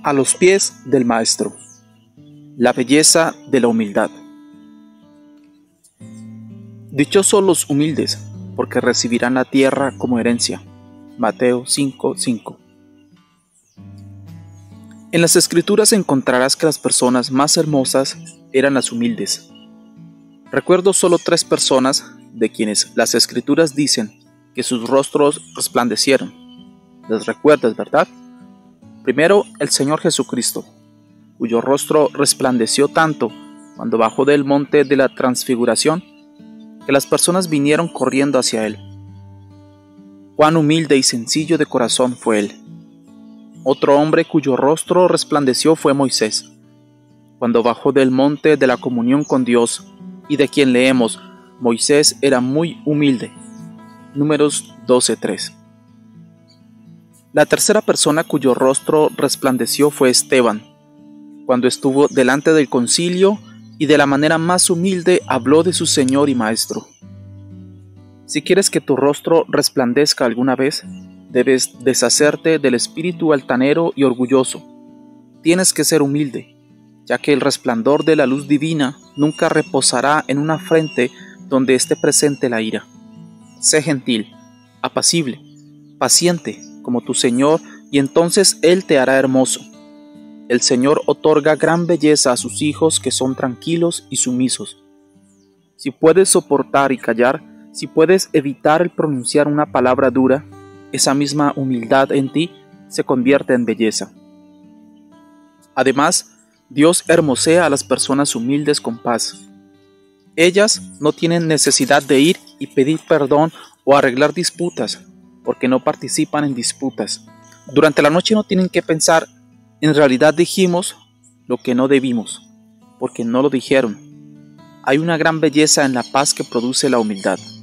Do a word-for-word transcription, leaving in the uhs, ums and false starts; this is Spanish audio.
A los pies del Maestro. La belleza de la humildad. Dichosos los humildes, porque recibirán la tierra como herencia. Mateo cinco cinco. En las Escrituras encontrarás que las personas más hermosas eran las humildes. Recuerdo solo tres personas de quienes las Escrituras dicen que sus rostros resplandecieron. ¿Les recuerdas, verdad? Primero, el Señor Jesucristo, cuyo rostro resplandeció tanto cuando bajó del monte de la transfiguración, que las personas vinieron corriendo hacia Él. Cuán humilde y sencillo de corazón fue Él. Otro hombre cuyo rostro resplandeció fue Moisés, cuando bajó del monte de la comunión con Dios, y de quien leemos, Moisés era muy humilde. Números doce tres. La tercera persona cuyo rostro resplandeció fue Esteban, cuando estuvo delante del concilio y de la manera más humilde habló de su Señor y Maestro. Si quieres que tu rostro resplandezca alguna vez, debes deshacerte del espíritu altanero y orgulloso. Tienes que ser humilde, ya que el resplandor de la luz divina nunca reposará en una frente donde esté presente la ira. Sé gentil, apacible, paciente, como tu Señor, y entonces Él te hará hermoso. El Señor otorga gran belleza a sus hijos que son tranquilos y sumisos. Si puedes soportar y callar, si puedes evitar el pronunciar una palabra dura, esa misma humildad en ti se convierte en belleza. Además, Dios hermosea a las personas humildes con paz. Ellas no tienen necesidad de ir y pedir perdón o arreglar disputas, porque no participan en disputas. Durante la noche no tienen que pensar, en realidad dijimos lo que no debimos, porque no lo dijeron. Hay una gran belleza en la paz que produce la humildad.